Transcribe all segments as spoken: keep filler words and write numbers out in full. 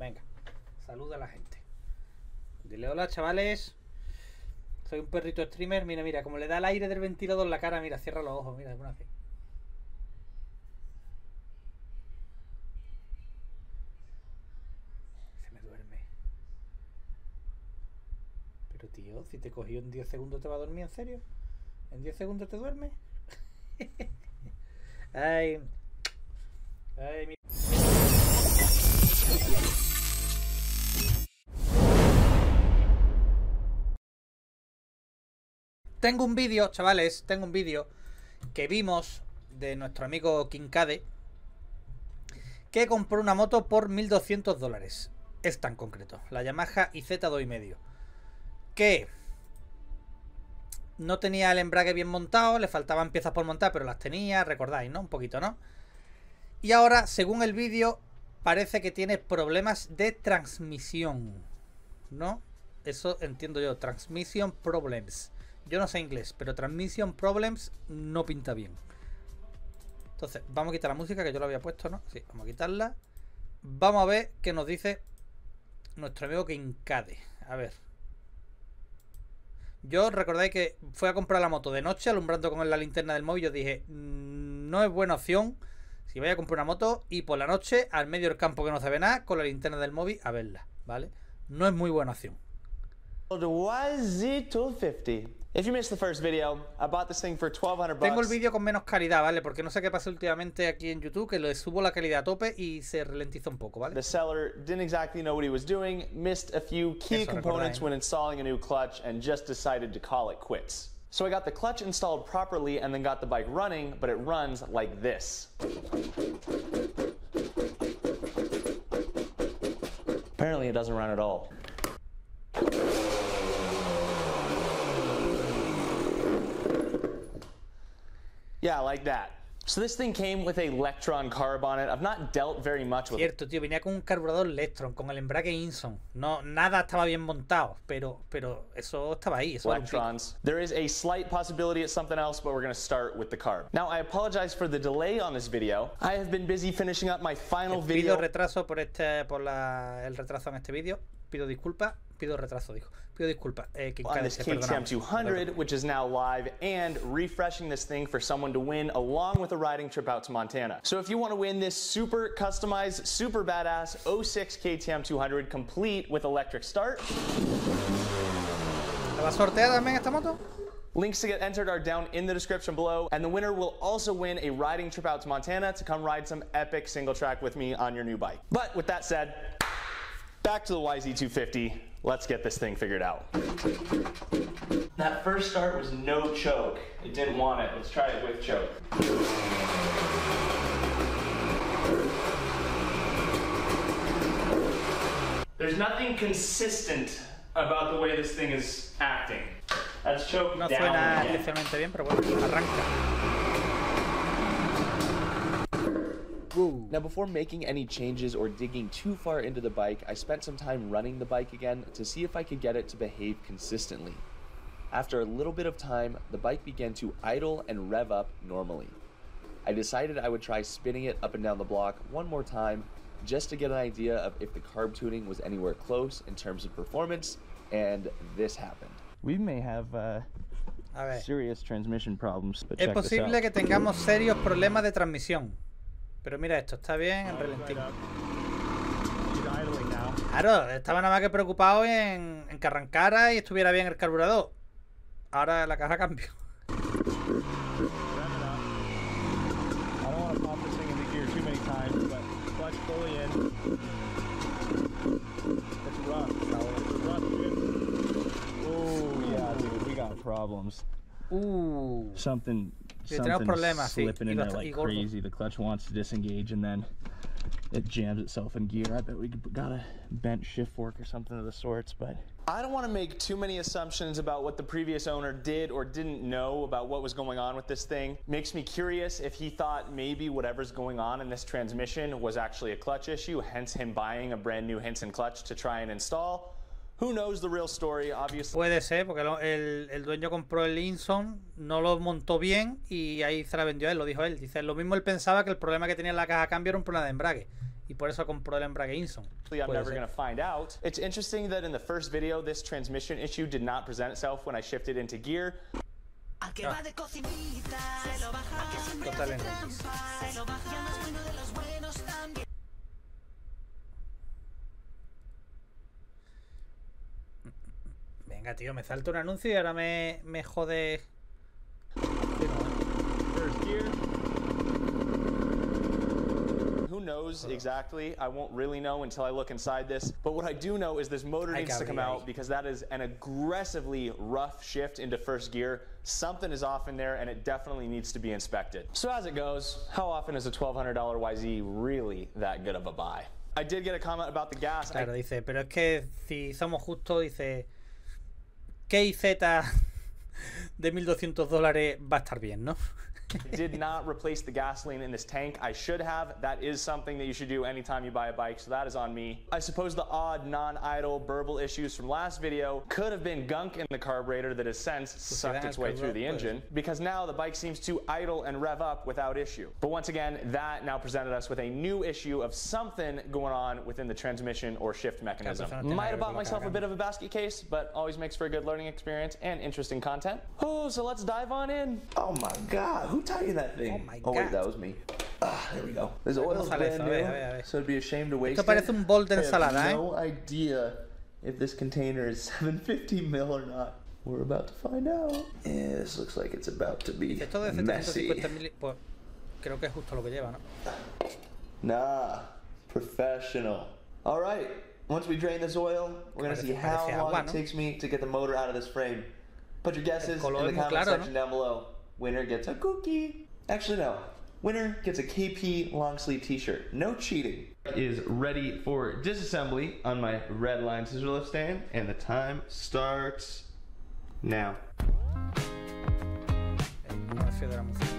venga. Saluda a la gente. Dile hola, chavales. Soy un perrito streamer. Mira, mira, como le da el aire del ventilador en la cara. Mira, cierra los ojos. Mira, alguna vez. Se me duerme. Pero tío, si te cogió en diez segundos te va a dormir, ¿en serio? ¿En diez segundos te duerme? Ay. Ay, mi... Tengo un vídeo, chavales, tengo un vídeo que vimos de nuestro amigo Kincade, que compró una moto por mil doscientos dólares. Esta en concreto, la Yamaha I Z dos y medio. Que no tenía el embrague bien montado, le faltaban piezas por montar, pero las tenía, recordáis, ¿no? Un poquito, ¿no? Y ahora, según el vídeo, parece que tiene problemas de transmisión, ¿no? Eso entiendo yo, transmission problems. Yo no sé inglés, pero transmission problems no pinta bien. Entonces, vamos a quitar la música, que yo la había puesto, ¿no? Sí, vamos a quitarla. Vamos a ver qué nos dice nuestro amigo Kincade. A ver. Yo recordáis que fui a comprar la moto de noche, alumbrando con la linterna del móvil. Yo dije, no es buena opción si voy a comprar una moto y por la noche, al medio del campo que no se ve nada, con la linterna del móvil a verla, ¿vale? No es muy buena opción. The Y Z two fifty. If you missed the first video, I bought this thing for twelve hundred bucks. Tengo el vídeo con menos calidad, ¿vale? Porque no sé qué pasa últimamente aquí en YouTube, que le subo la calidad a tope y se ralentiza un poco, ¿vale? The seller didn't exactly know what he was doing, missed a few key Eso, components recordáis. when installing a new clutch, and just decided to call it quits. So I got the clutch installed properly and then got the bike running, but it runs like this. Apparently it doesn't run at all. Yeah, like that. So this thing came with a Electron carb on it. I've not dealt very much with it. Cierto, tío, venía con un carburador Electron, con el embrague Inson. No, nada estaba bien montado, pero, pero eso estaba ahí. Eso era un pico. Electrons. There is a slight possibility it's something else, but we're going to start with the carb. Now, I apologize for the delay on this video. I have been busy finishing up my final Pido video. retraso por este, por la, el retraso en este vídeo. Pido disculpas. Pido retraso, dijo. Pido disculpas. Eh, On this K T M two hundred, which is now live, and refreshing this thing for someone to win along with a riding trip out to Montana. So if you want to win this super customized, super badass oh six K T M two hundred complete with electric start, ¿La va a sortear también esta moto? links to get entered are down in the description below, and the winner will also win a riding trip out to Montana to come ride some epic single track with me on your new bike. But with that said, back to the Y Z two fifty. Let's get this thing figured out. That first start was no choke. It didn't want it. Let's try it with choke. There's nothing consistent about the way this thing is acting. That's choke No down suena again. especialmente bien, pero bueno, arranca. Now, before making any changes or digging too far into the bike, I spent some time running the bike again to see if I could get it to behave consistently. After a little bit of time, the bike began to idle and rev up normally. I decided I would try spinning it up and down the block one more time just to get an idea of if the carb tuning was anywhere close in terms of performance, and this happened. We may have uh, A ver. serious transmission problems, but Es check this posible out. que tengamos serios problemas de transmisión. Pero mira esto, está bien en relentivo. Claro, estaba nada más que preocupado en, en que arrancara y estuviera bien el carburador. Ahora la caja cambio. I don't want to pop this thing into gear too many times, but clutch fully in. It's rough. It's rough, dude. Oh, yeah, dude, we got problems. Uh, Something, Sí, tenemos something's problemas, sí, slipping y in there bast- y like gordo. crazy. The clutch wants to disengage, and then it jams itself in gear. I bet we got a bent shift fork or something of the sorts, but I don't want to make too many assumptions about what the previous owner did or didn't know about what was going on with this thing. Makes me curious if he thought maybe whatever's going on in this transmission was actually a clutch issue, hence him buying a brand new Henson clutch to try and install. Who knows the real story, obviously. puede ser, porque lo- el, el dueño compró el Inson, no lo montó bien y ahí se la vendió a él, lo dijo él. Dice, lo mismo él pensaba que el problema que tenía en la caja de cambio era un problema de embrague. y por eso compró el embrague Inson. I'm never going to find out. It's interesting that in the first video, this transmission issue did not present itself when I shifted into gear. Ah. Total en Venga, tío, me salta un anuncio y ahora me, me jode. First gear. Who knows exactly? I won't really know until I look inside this. But what I do know is this motor needs to come out because that is an aggressively rough shift into first gear. Something is off in there and it definitely needs to be inspected. So as it goes, how often is a twelve hundred dollar Y Z really that good of a buy? I did get a comment about the gas. Claro, dice, pero es que si somos justos, dice, K I Z de mil doscientos dólares va a estar bien, ¿no? Did not replace the gasoline in this tank. I should have. That is something that you should do anytime you buy a bike, so that is on me. I suppose the odd non-idle burble issues from last video could have been gunk in the carburetor that has since sucked its way through the engine, because now the bike seems to idle and rev up without issue. But once again, that now presented us with a new issue of something going on within the transmission or shift mechanism. Might have bought myself a bit of a basket case, but always makes for a good learning experience and interesting content. Oh, so let's dive on in. Oh my god, who taught you that thing? Oh my oh wait, God. that was me. Ah, there we go. This oil's sale brand eso? A new, ver, a ver, a ver. so it'd be a shame to waste Esto parece it. un bol de I have ensalada, no idea if this container is seven fifty mil or not. We're about to find out. Yeah, this looks like it's about to be Esto de messy. setecientos cincuenta mil, pues creo que es justo lo que lleva, ¿no? Nah, professional. All right, once we drain this oil, we're gonna Parece- see how parece long agua, it ¿no? takes me to get the motor out of this frame. Put your guesses color in the es muy comment claro, section ¿no? down below. Winner gets a cookie. Actually, no. Winner gets a K P long sleeve t-shirt. No cheating. Is ready for disassembly on my red line scissor lift stand, and the time starts now. El anuncio de la música.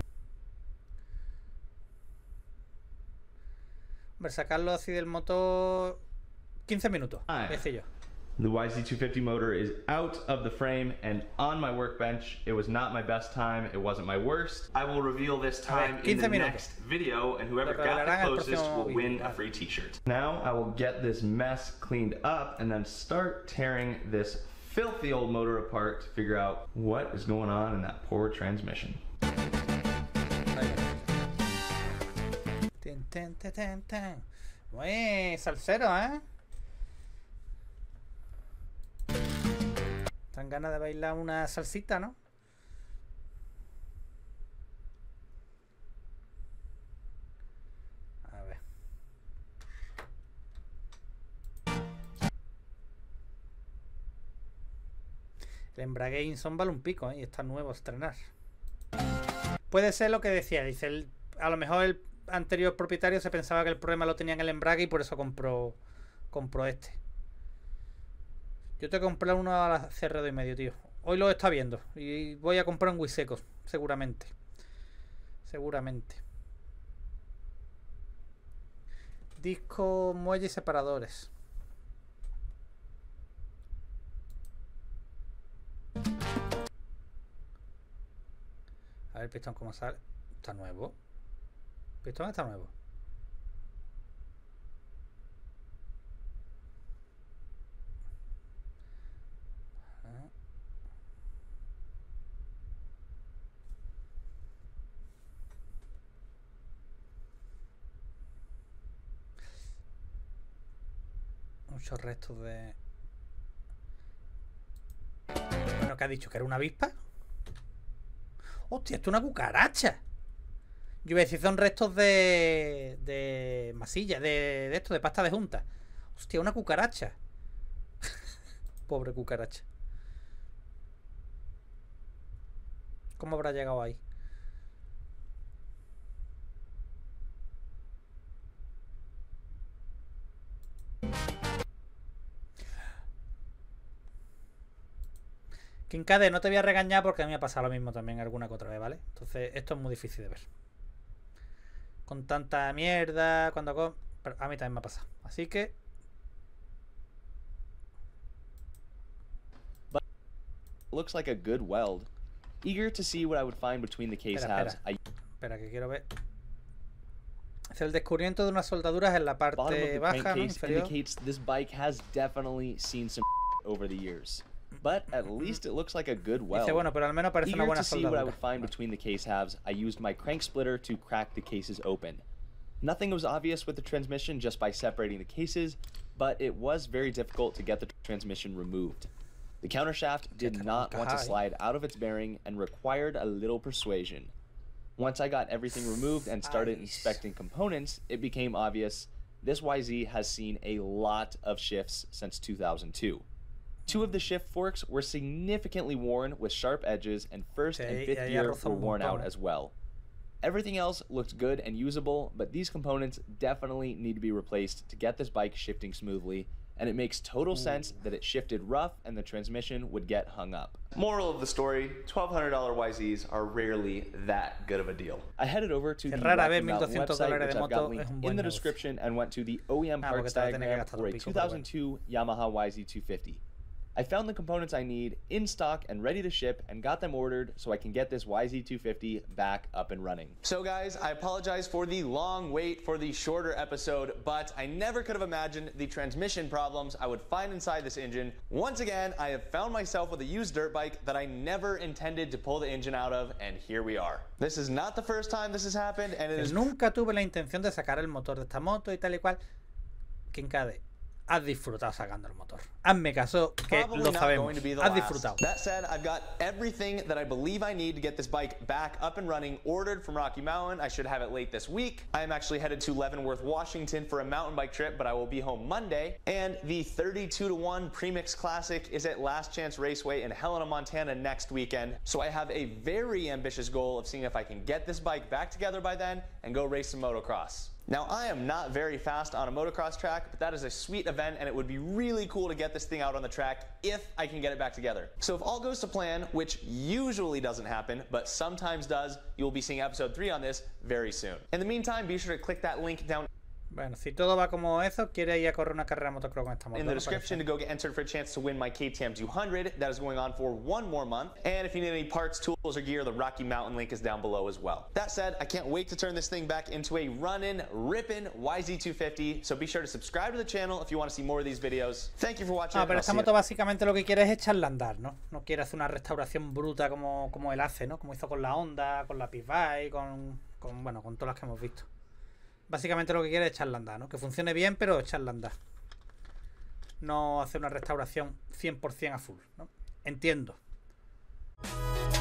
Hombre, sacarlo así del motor quince minutos, Ah. voy a decir yo. The Y Z two fifty motor is out of the frame and on my workbench. It was not my best time. It wasn't my worst. I will reveal this time in the quince minutos. next video, and whoever Lo got revelarán the el closest próximo will win video. a free t-shirt. Now I will get this mess cleaned up and then start tearing this filthy old motor apart to figure out what is going on in that poor transmission. Ten, ten, ten, ten, ten. Muy salsero, ¿eh? Dan ganas de bailar una salsita, ¿no? A ver. El embrague Inson vale un pico, ¿eh? Y está nuevo a estrenar. Puede ser lo que decía, dice, el, a lo mejor el anterior propietario se pensaba que el problema lo tenía en el embrague y por eso compró, compró este. Yo te compré uno a la C R dos y medio, tío. Hoy lo está viendo y voy a comprar un Wiseco, seguramente. Seguramente. Disco, muelle y separadores. A ver el pistón cómo sale. Está nuevo. El pistón está nuevo. Muchos restos de... Bueno, ¿qué ha dicho? ¿Que era una avispa? ¡Hostia, esto es una cucaracha! Yo iba a decir, son restos de... De masilla, de, de esto, de pasta de junta. ¡Hostia, una cucaracha! Pobre cucaracha. ¿Cómo habrá llegado ahí? Kinkade, no te voy a regañar porque a mí me ha pasado lo mismo también alguna que otra vez, ¿vale? Entonces, esto es muy difícil de ver. Con tanta mierda, cuando... co- pero a mí también me ha pasado. Así que... Looks like a good weld. Eager to see what I would find between the case Espera, halves. espera. I Espera, que quiero ver. el descubrimiento de unas soldaduras en la Bottom of parte the baja, ¿no? crankcase Inferior. indicates this bike has definitely seen some over the years, but at least it looks like a good Dice, weld. bueno, pero al menos parece una Eager buena to see what I soldadura. would find between the case halves, I used my crank splitter to crack the cases open. Nothing was obvious with the transmission just by separating the cases, but it was very difficult to get the transmission removed. The countershaft did not want to slide out of its bearing and required a little persuasion. Once I got everything removed and started inspecting components, it became obvious this Y Z has seen a lot of shifts since two thousand two. Two of the shift forks were significantly worn with sharp edges, and first and fifth gear were worn out as well. Everything else looked good and usable, but these components definitely need to be replaced to get this bike shifting smoothly, and it makes total sense that it shifted rough and the transmission would get hung up. Moral of the story, twelve hundred dollar Y Zs are rarely that good of a deal. I headed over to the Rara vez Rocky Mountain mil doscientos website, dólares which de I've got moto es linked un in buen the negocio. description, and went to the O E M Ah, parts porque te va a tener que diagram gastar for a dos two picos, pero thousand two Yamaha Y Z two fifty. I found the components I need in stock and ready to ship and got them ordered so I can get this Y Z two fifty back up and running. So guys, I apologize for the long wait for the shorter episode, but I never could have imagined the transmission problems I would find inside this engine. Once again, I have found myself with a used dirt bike that I never intended to pull the engine out of, and here we are. This is not the first time this has happened, and it is... Nunca tuve la intención de sacar el motor de esta moto y tal y cual. Kinkade, has disfrutado sacando el motor. Hazme caso, que lo sabemos. Has disfrutado. That said, I've got everything that I believe I need to get this bike back up and running ordered from Rocky Mountain. I should have it late this week. I am actually headed to Leavenworth, Washington for a mountain bike trip, but I will be home Monday. And the thirty-two to one Premix Classic is at Last Chance Raceway in Helena, Montana next weekend. So I have a very ambitious goal of seeing if I can get this bike back together by then and go race some motocross. Now, I am not very fast on a motocross track, but that is a sweet event, and it would be really cool to get this thing out on the track if I can get it back together. So if all goes to plan, which usually doesn't happen, but sometimes does, you'll be seeing episode three on this very soon. In the meantime, be sure to click that link down Bueno, si todo va como eso, quiere ir a correr una carrera motocross con esta moto. in the description to go get entered for a chance to win my K T M two hundred. That is going on for one more month. And if you need any parts, tools, or gear, the Rocky Mountain link is down below as well. That said, I can't wait to turn this thing back into a running, ripping Y Z two fifty. So be sure to subscribe to the channel if you want to see more of these videos. Thank you for watching. Ah, pero esta moto básicamente lo que quiere es echarla a andar, ¿no? No quiere hacer una restauración bruta como, como él hace, ¿no? Como hizo con la Honda, con la Pitbike, con, con, bueno, con todas las que hemos visto. Básicamente lo que quiere es echarla a andar, ¿no? Que funcione bien, pero echarla a andar. No hacer una restauración cien por cien a full, ¿no? Entiendo.